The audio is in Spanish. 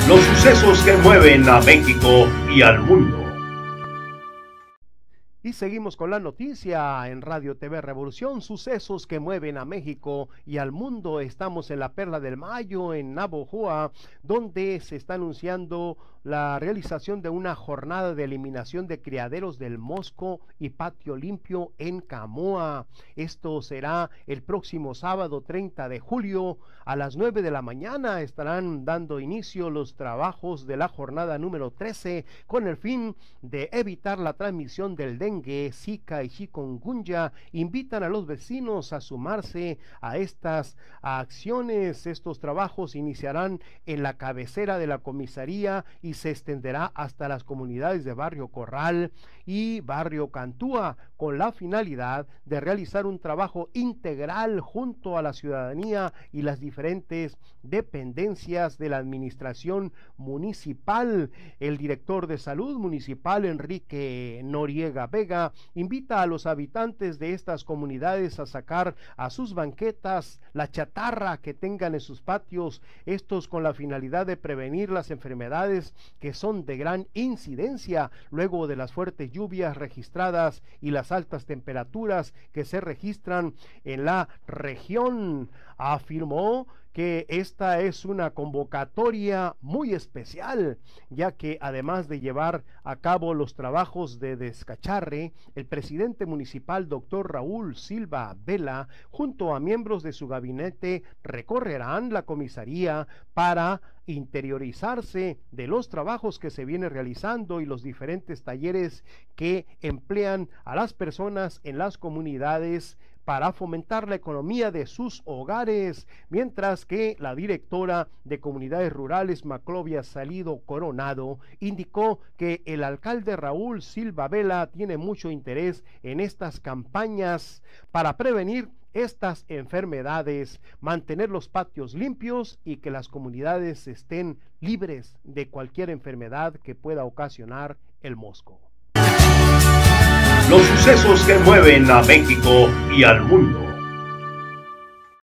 Los sucesos que mueven a México y al mundo. Y seguimos con la noticia en Radio TV Revolución, sucesos que mueven a México y al mundo. Estamos en la Perla del Mayo, en Navojoa, donde se está anunciando la realización de una jornada de eliminación de criaderos del mosco y patio limpio en Camoa. Esto será el próximo sábado 30 de julio a las 9 de la mañana. Estarán dando inicio los trabajos de la jornada número 13 con el fin de evitar la transmisión del dengue, zika y chikungunya. Invitan a los vecinos a sumarse a estas acciones. Estos trabajos iniciarán en la cabecera de la comisaría y se extenderá hasta las comunidades de Barrio Corral y Barrio Cantúa, con la finalidad de realizar un trabajo integral junto a la ciudadanía y las diferentes dependencias de la administración municipal. El director de salud municipal, Enrique Noriega Vega, invita a los habitantes de estas comunidades a sacar a sus banquetas la chatarra que tengan en sus patios, estos con la finalidad de prevenir las enfermedades que son de gran incidencia luego de las fuertes lluvias registradas y las altas temperaturas que se registran en la región. Afirmó que esta es una convocatoria muy especial, ya que además de llevar a cabo los trabajos de descacharre, el presidente municipal, doctor Raúl Silva Vela, junto a miembros de su gabinete, recorrerán la comisaría para interiorizarse de los trabajos que se vienen realizando y los diferentes talleres que emplean a las personas en las comunidades para fomentar la economía de sus hogares, mientras que la directora de Comunidades Rurales, Maclovia Salido Coronado, indicó que el alcalde Raúl Silva Vela tiene mucho interés en estas campañas para prevenir estas enfermedades, mantener los patios limpios y que las comunidades estén libres de cualquier enfermedad que pueda ocasionar el mosco. Los sucesos que mueven a México y al mundo.